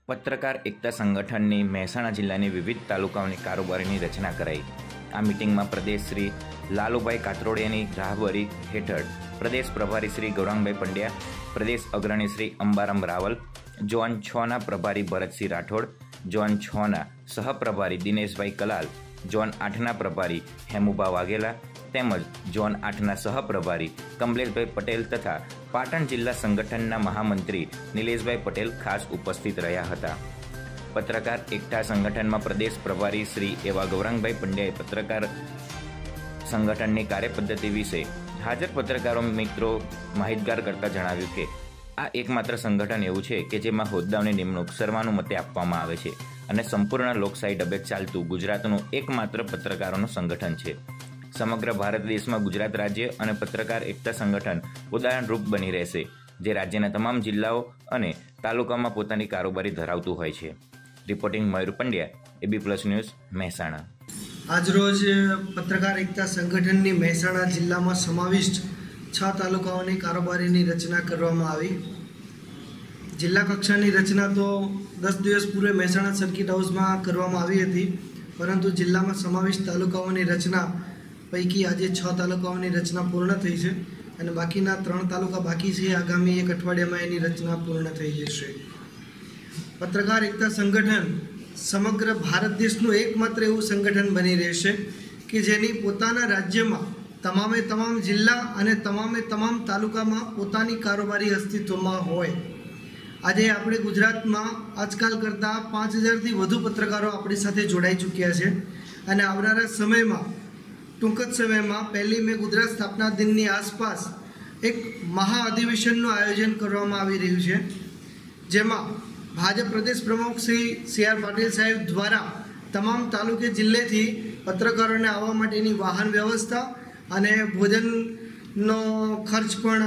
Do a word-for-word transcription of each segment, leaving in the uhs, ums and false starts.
પત્રકાર એકતા સંગઠનની મહેસાણા જિલ્લાની વિવિધ તાલુકાઓની કારોબારીની રચના કરાઈ। આ મિટિંગમાં પ્રદેશ શ્રી લાલુભાઈ કાત્રોડિયાની રાહબરી હેઠળ પ્રદેશ પ્રભારી શ્રી ગૌરાંગભાઈ પંડ્યા, પ્રદેશ અગ્રણી શ્રી અંબારામ રાવલ, ઝોન છ ના પ્રભારી ભરતસિંહ રાઠોડ, ઝોન છ ના સહપ્રભારી દિનેશભાઈ કલાલ, ઝોન આઠ ના પ્રભારી હેમુભા વાઘેલા તેમજ ઝોન આઠ ના સહપ્રભારી કમલેશભાઈ પટેલ તથા પાટણ જિલ્લા સંગઠનના મહામંત્રી નિલેશભાઈ પટેલ ખાસ ઉપસ્થિત રહ્યા હતા। પત્રકાર એકતા સંગઠનમાં પ્રદેશ પ્રભારી શ્રી એવા ગૌરાંગભાઈ પંડ્યાએ પત્રકાર સંગઠનની કાર્યપદ્ધતિ વિશે હાજર પત્રકારો મિત્રો માહિતગાર કરતા જણાવ્યું કે આ એકમાત્ર સંગઠન એવું છે કે જેમાં હોદ્દાઓની નિમણૂક સર્વાનુમતે આપવામાં આવે છે અને સંપૂર્ણ લોકશાહી ઢબે ચાલતું ગુજરાતનું એકમાત્ર પત્રકારોનું સંગઠન છે। સમગ્ર ભારત દેશમાં ગુજરાત રાજ્ય અને પત્રકાર એકતા સંગઠન ઉદાહરણરૂપ બની રહેશે, જે રાજ્યના તમામ જિલ્લાઓ અને તાલુકામાં પોતાની કારોબારી ધરાવતું હોય છે। Reporting Mayur Pandya, AB plus news, Mehsana. આજરોજ પત્રકાર એકતા સંગઠનની મહેસાણા જિલ્લામાં સમાવિષ્ટ છ તાલુકાઓની કારોબારીની રચના કરવામાં આવી। જિલ્લા કક્ષાની રચના તો દસ દિવસ પૂર્વે મહેસાણા સર્કિટ હાઉસમાં કરવામાં આવી હતી, પરંતુ જિલ્લામાં સમાવિષ્ટ તાલુકાઓની રચના પૈકી આજે છ તાલુકાઓની રચના પૂર્ણ થઈ છે અને બાકીના ત્રણ તાલુકા બાકી છે। આગામી એક અઠવાડિયામાં એની રચના પૂર્ણ થઈ જશે। પત્રકાર એકતા સંગઠન સમગ્ર ભારત દેશનું એકમાત્ર એવું સંગઠન બની રહેશે કે જેની પોતાના રાજ્યમાં તમામે તમામ જિલ્લા અને તમામે તમામ તાલુકામાં પોતાની કારોબારી અસ્તિત્વમાં હોય। આજે આપણે ગુજરાતમાં આજકાલ કરતાં પાંચ હજારથી વધુ પત્રકારો આપણી સાથે જોડાઈ ચૂક્યા છે અને આવનારા સમયમાં ટૂંક જ સમયમાં પહેલી મે ગુજરાત સ્થાપના દિનની આસપાસ એક મહા અધિવેશનનું આયોજન કરવામાં આવી રહ્યું છે, જેમાં ભાજપ પ્રદેશ પ્રમુખ શ્રી સી આર પાટીલ સાહેબ દ્વારા તમામ તાલુકે જિલ્લેથી પત્રકારોને આવવા માટેની વાહન વ્યવસ્થા અને ભોજનનો ખર્ચ પણ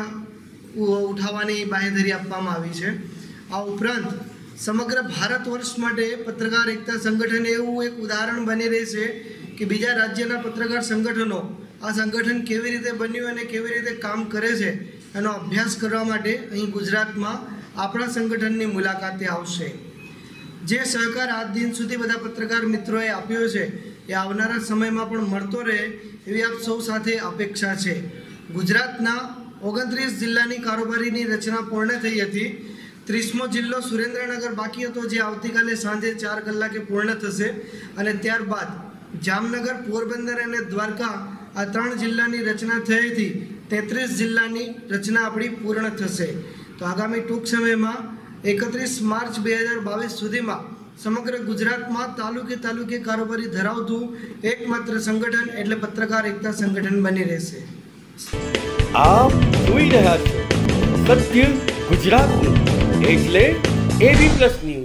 ઉઠાવવાની બાંહેધરી આપવામાં આવી છે। આ ઉપરાંત સમગ્ર ભારત વર્ષ માટે પત્રકાર એકતા સંગઠન એવું એક ઉદાહરણ બની રહેશે કે બીજા રાજ્યના પત્રકાર સંગઠનો આ સંગઠન કેવી રીતે બન્યું અને કેવી રીતે કામ કરે છે એનો અભ્યાસ કરવા માટે અહીં ગુજરાતમાં આપણા સંગઠનની મુલાકાતે આવશે। જે સહકાર આજ દિન સુધી બધા પત્રકાર મિત્રોએ આપ્યો છે એ આવનારા સમયમાં પણ મળતો રહે એવી આપ સૌ સાથે અપેક્ષા છે। ગુજરાતના ઓગણત્રીસ જિલ્લાની કારોબારીની રચના પૂર્ણ થઈ હતી। ત્રીસમો જિલ્લો સુરેન્દ્રનગર બાકી હતો, જે આવતીકાલે સાંજે ચાર કલાકે પૂર્ણ થશે અને ત્યારબાદ જામનગર, પોરબંદર અને દ્વારકા આ ત્રણ જિલ્લાની રચના થઈ હતી। તેત્રીસ જિલ્લાની રચના આપણી પૂર્ણ થશે। તો આગામી ટૂંક સમયમાં એકત્રીસ માર્ચ બે હજાર બાવીસ સુધીમાં સમગ્ર ગુજરાતમાં તાલુકે તાલુકે કારોબારી ધરાવતું એકમાત્ર સંગઠન એટલે પત્રકાર એકતા સંગઠન બની રહેશે। આપ જોઈ રહ્યા છો સત્ય ગુજરાતનું એટલે એબી પ્લસ ન્યૂઝ।